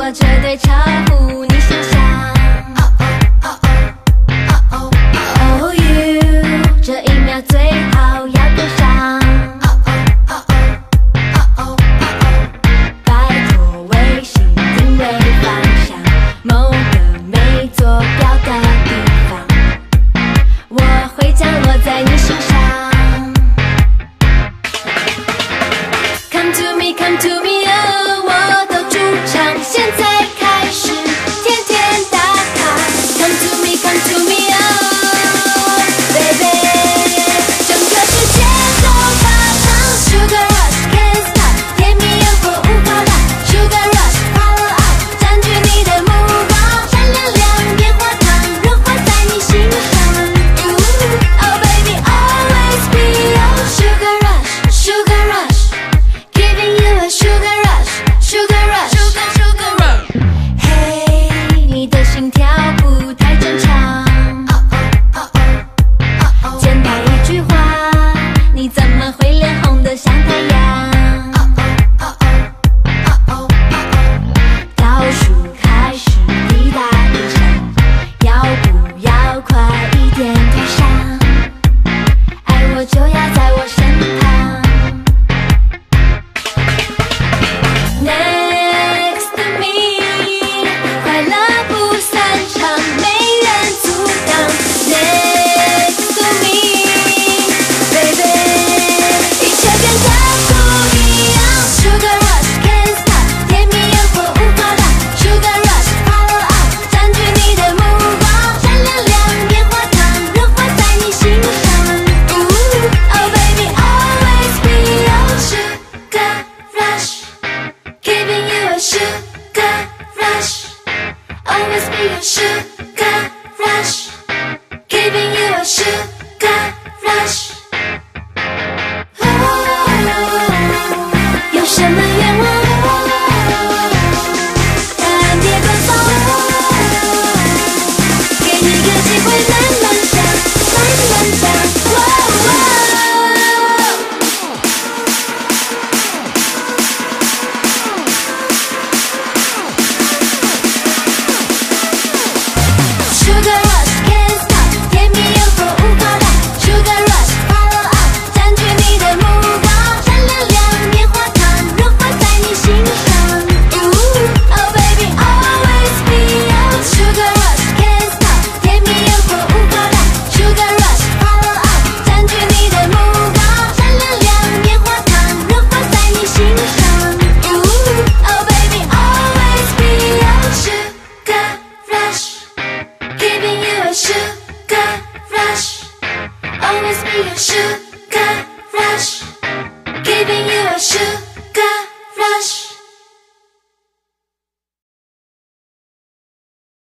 我绝对超乎你想象。Oh you， 这一秒最好要跟上。拜托微信定位方向，某个没坐标的地方，我会降落在你身上。Come to me, come to me， 哦，我的主场现在开始，天天打卡。Come to me, come to me， 哦 ，baby， 整个世界都发烫 ，Sugar rush can't stop， 甜蜜诱惑无法挡 ，Sugar rush follow up， 占据你的目光，闪亮亮棉花糖，融化在你心上。Oh baby always be your sugar rush，sugar rush。Giving you a sugar rush, sugar rush, sugar rush. Hey， 你的心跳不太正常。简单一句话，你怎么会脸红得像太阳？倒数开始，抵达地上，要不要快一点跟上？爱我就要在我身旁。Next to me， 快乐不散场，没人阻挡。Next to me，baby， 一切变得不一样。Sugar rush can't stop， 甜蜜诱惑无法挡。Sugar rush follow up， 占据你的目光，闪亮亮棉花糖，融化在你心上。Oh baby always be your sugar rush。Giving you a sugar rush, always be your sugar rush. Giving you a sugar rush. 有什么愿望？答案别官方，给你个机会慢慢想，慢慢讲。Sugar rush can't stop， 甜蜜诱惑无法挡。Sugar rush follow up， 占据你的目光，闪亮亮棉花糖，融化在你心上。Oh baby always be your sugar rush can't stop， 甜蜜诱惑无法挡。Sugar rush follow up， 占据你的目光，闪亮亮棉花糖，融化在你心上。Oh baby always be your sugar rush。Giving you a sugar rush, always be your sugar rush. Giving you a sugar